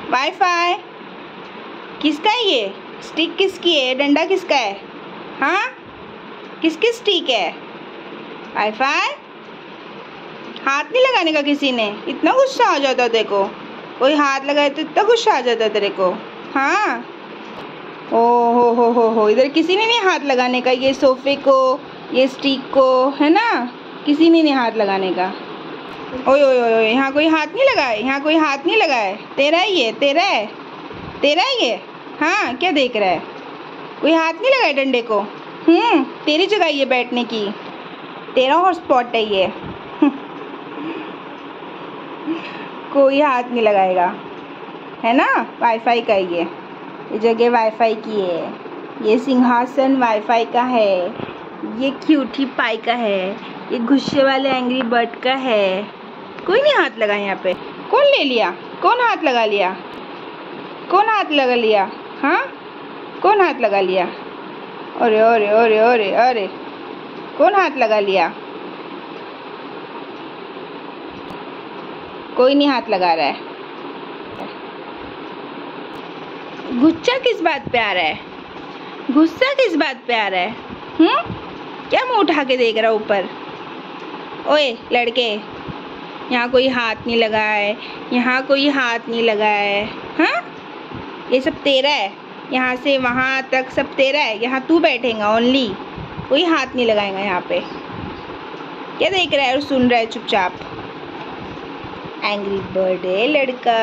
Wifi किसका है ये? स्टिक किसकी है? डंडा किसका है? हाँ, किसकी स्टिक है? वाईफाई हाथ नहीं लगाने का किसी ने? इतना गुस्सा आ जाता तेरे को? कोई हाथ लगाए तो इतना गुस्सा आ जाता तेरे को? हाँ, ओ हो, इधर किसी ने नहीं हाथ लगाने का, ये सोफे को, ये स्टिक को, है ना? किसी ने नहीं हाथ लगाने का। ओए ओए ओए, यहाँ कोई हाथ नहीं लगाए, यहाँ कोई हाथ नहीं लगाए। तेरा है ये, तेरा है, तेरा है ये। हाँ, क्या देख रहा है? कोई हाथ नहीं लगाए डंडे को? तेरी जगह ये बैठने की, तेरा हॉटस्पॉट है ये। कोई हाथ नहीं लगाएगा, है ना? वाईफाई का है ये जगह वाईफाई की है, ये सिंहासन वाईफाई का है, ये क्यूटी पाई का है, ये गुस्से वाले एंग्री बर्ड का है। कोई नहीं हाथ लगा यहाँ पे। कौन ले लिया? कौन हाथ लगा लिया? कौन हाथ लगा लिया? हाँ, कौन हाथ लगा लिया? अरे अरे अरे अरे अरे, कौन हाथ लगा लिया? कोई नहीं हाथ लगा रहा है। गुस्सा किस बात पे आ रहा है? गुस्सा किस बात पे आ रहा है? क्या मुंह उठा के देख रहा ऊपर? ओए लड़के, यहाँ कोई हाथ नहीं लगा है, यहाँ कोई हाथ नहीं लगा है। हाँ, ये सब तेरा है, यहाँ से वहाँ तक सब तेरा है। यहाँ तू बैठेगा ओनली, कोई हाथ नहीं लगाएगा यहाँ पे। क्या देख रहा है और सुन रहा है चुपचाप? एंग्री बर्ड है लड़का।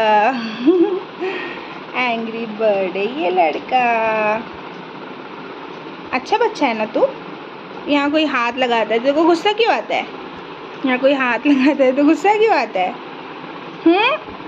एंग्री बर्ड है ये लड़का। अच्छा बच्चा है ना तू? यहाँ कोई हाथ लगाता है तो तेरे को गुस्सा क्यों आता है? यहाँ कोई हाथ लगाता है तो गुस्सा क्यों आता है?